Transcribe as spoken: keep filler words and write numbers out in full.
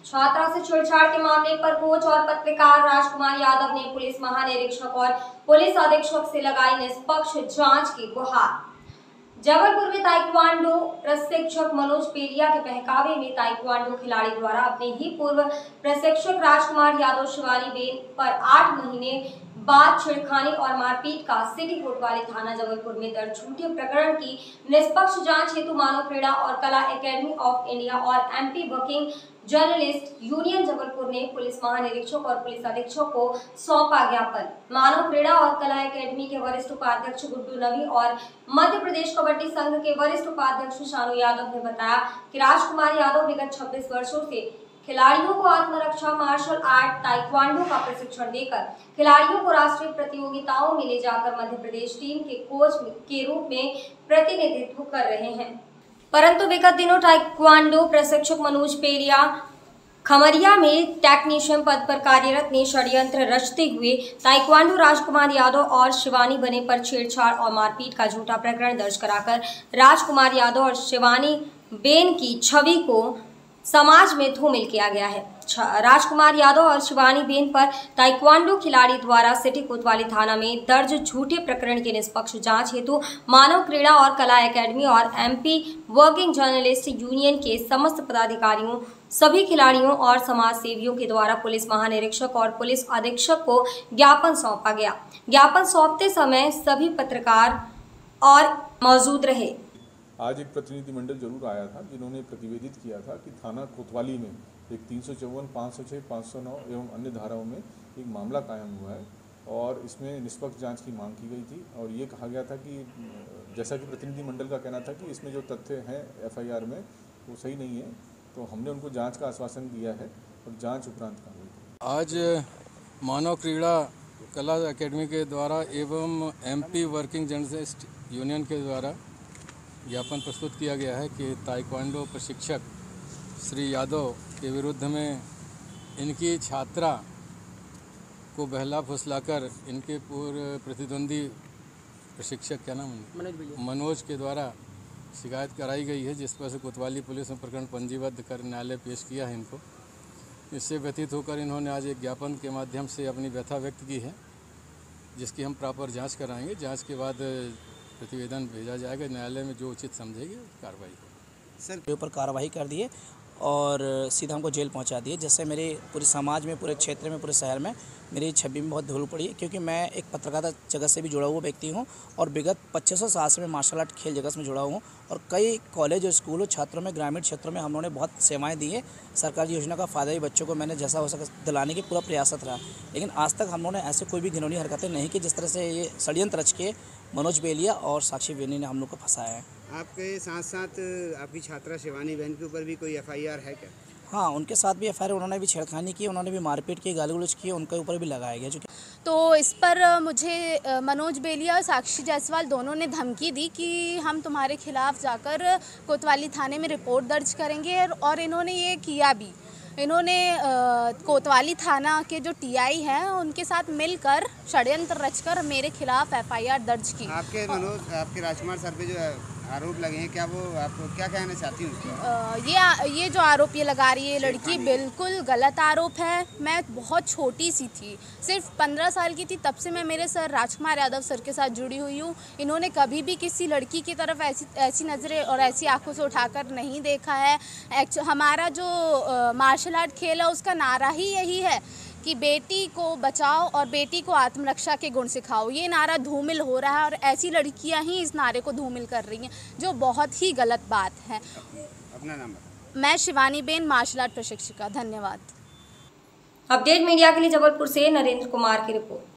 छात्रा से छेड़छाड़ के मामले पर कोच और पत्रकार राजकुमार यादव ने पुलिस महानिरीक्षक और पुलिस अधीक्षक से लगाई निष्पक्ष जांच की गुहार। जबलपुर में ताइक्वांडो प्रशिक्षक मनोज पेलिया के बहकावे में ताइक्वांडो खिलाड़ी द्वारा अपने ही पूर्व प्रशिक्षक राजकुमार यादव शिवानी बेन पर आठ महीने बाद छेड़खानी और मारपीट का सिटी कोतवाली थाना जबलपुर में दर्ज झूठे प्रकरण की निष्पक्ष जांच हेतु मानव क्रीड़ा और कला एकेडमी ऑफ इंडिया और MP working journalist union Jabalpur ने पुलिस महानिरीक्षक और पुलिस अधीक्षक को सौंपा ज्ञापन। मानव क्रीड़ा और कला एकेडमी के वरिष्ठ उपाध्यक्ष गुड्डू नवी और मध्य प्रदेश कबड्डी संघ के वरिष्ठ उपाध्यक्ष शानू यादव ने बताया कि राजकुमार यादव विगत छब्बीस वर्षों से खिलाड़ियों को आत्मरक्षा, मार्शल आर्ट, ताइक्वांडो का प्रशिक्षण देकर खिलाड़ियों को राष्ट्रीय प्रतियोगिताओं में ले जाकर मध्य प्रदेश टीम के कोच के रूप में प्रतिनिधित्व कर रहे हैं। परंतु विगत दिनों ताइक्वांडो प्रशिक्षक मनोज पेलिया खमरिया में टेक्नीशियन पद पर कार्यरत ने षड्यंत्र रचते हुए ताइक्वांडो राजकुमार यादव और शिवानी बने पर छेड़छाड़ और मारपीट का झूठा प्रकरण दर्ज कराकर राजकुमार यादव और शिवानी बेन की छवि को समाज में धूमिल किया गया है। राजकुमार यादव और शिवानी बेन पर ताइक्वांडो खिलाड़ी द्वारा सिटी कोतवाली थाना में दर्ज झूठे प्रकरण की निष्पक्ष जांच हेतु मानव क्रीड़ा और कला एकेडमी और एमपी वर्किंग जर्नलिस्ट यूनियन के समस्त पदाधिकारियों, सभी खिलाड़ियों और समाज सेवियों के द्वारा पुलिस महानिरीक्षक और पुलिस अधीक्षक को ज्ञापन सौंपा गया। ज्ञापन सौंपते समय सभी पत्रकार और मौजूद रहे। आज एक प्रतिनिधिमंडल जरूर आया था जिन्होंने प्रतिवेदित किया था कि थाना कोतवाली में एक तीन सौ चौवन, पाँच सौ छः, पाँच सौ नौ एवं अन्य धाराओं में एक मामला कायम हुआ है और इसमें निष्पक्ष जांच की मांग की गई थी और ये कहा गया था कि जैसा कि प्रतिनिधिमंडल का कहना था कि इसमें जो तथ्य हैं एफआईआर में वो सही नहीं है, तो हमने उनको जाँच का आश्वासन दिया है और जाँच उपरांत कार्रवाई। आज मानव क्रीड़ा कला एकेडमी के द्वारा एवं एमपी वर्किंग जर्नलिस्ट यूनियन के द्वारा ज्ञापन प्रस्तुत किया गया है कि ताइक्वांडो प्रशिक्षक श्री यादव के विरुद्ध में इनकी छात्रा को बहला फुसलाकर इनके पूर्व प्रतिद्वंदी प्रशिक्षक क्या नाम है मनोज के द्वारा शिकायत कराई गई है, जिस पर से कोतवाली पुलिस ने प्रकरण पंजीबद्ध कर न्यायालय पेश किया है इनको। इससे व्यतीत होकर इन्होंने आज एक ज्ञापन के माध्यम से अपनी व्यथा व्यक्त की है, जिसकी हम प्रॉपर जांच कराएंगे। जांच के बाद प्रतिवेदन भेजा जाएगा, न्यायालय में जो उचित समझेगी कार्रवाई होगी। सर के ऊपर कार्रवाई कर दिए और सीधा हमको जेल पहुंचा दिए, जिससे मेरे पूरे समाज में, पूरे क्षेत्र में, पूरे शहर में मेरी छवि में बहुत धूल पड़ी है, क्योंकि मैं एक पत्रकारिता जगत से भी जुड़ा हुआ व्यक्ति हूं और विगत पच्चीस साल से मैं मार्शल आर्ट खेल जगत में जुड़ा हूं और कई कॉलेज और स्कूलों, छात्रों में, ग्रामीण क्षेत्रों में हम लोगों ने बहुत सेवाएं दी है। सरकारी योजना का फ़ायदा भी बच्चों को मैंने जैसा हो सके दिलाने की पूरा प्रयासरत रहा, लेकिन आज तक हम लोगों ने ऐसे कोई भी घिनौनी हरकतें नहीं की जिस तरह से ये षड्यंत्र रच के मनोज बेलिया और साक्षी बेनी ने हम लोग को फंसाया है। आपके साथ साथ आपकी छात्रा शिवानी बहन के ऊपर भी कोई एफआईआर है क्या? हाँ, उनके साथ भी एफआईआर, उन्होंने भी छेड़खानी की, उन्होंने भी मारपीट की, गाली गलौज की, उनके ऊपर भी लगाया गया। जो तो इस पर मुझे मनोज बेलिया और साक्षी जायसवाल दोनों ने धमकी दी कि हम तुम्हारे खिलाफ जाकर कोतवाली थाने में रिपोर्ट दर्ज करेंगे और इन्होंने ये किया भी। इन्होंने कोतवाली थाना के जो टीआई हैं उनके साथ मिलकर षड्यंत्र रचकर मेरे खिलाफ एफआईआर दर्ज की। आपके मनोज आपके राजकुमार सर पे जो आरोप लगे हैं, क्या वो आप क्या कहना चाहती हूँ? ये ये जो आरोप ये लगा रही है लड़की, बिल्कुल गलत आरोप है। मैं बहुत छोटी सी थी, सिर्फ पंद्रह साल की थी, तब से मैं मेरे सर राजकुमार यादव सर के साथ जुड़ी हुई हूँ। इन्होंने कभी भी किसी लड़की की तरफ ऐसी ऐसी नज़रें और ऐसी आंखों से उठाकर नहीं देखा है। हमारा जो मार्शल आर्ट खेल है उसका नारा ही यही है कि बेटी को बचाओ और बेटी को आत्मरक्षा के गुण सिखाओ। ये नारा धूमिल हो रहा है और ऐसी लड़कियां ही इस नारे को धूमिल कर रही हैं, जो बहुत ही गलत बात है। अपना नाम? मैं शिवानी बेन, मार्शल आर्ट प्रशिक्षिका। धन्यवाद। अपडेट मीडिया के लिए जबलपुर से नरेंद्र कुमार की रिपोर्ट।